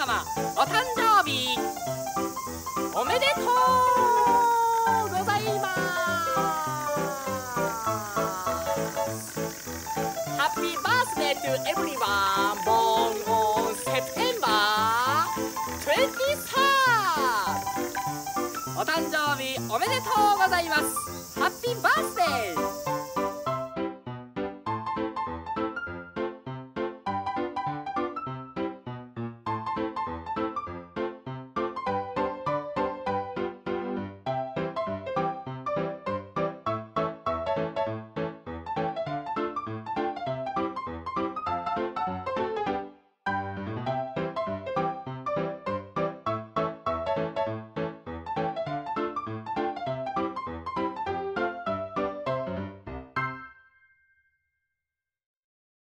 様お誕生日おめでとうございます。Happy birthday to everyone born on September 23rd。 お誕生日おめでとうございます。 Happy birthday。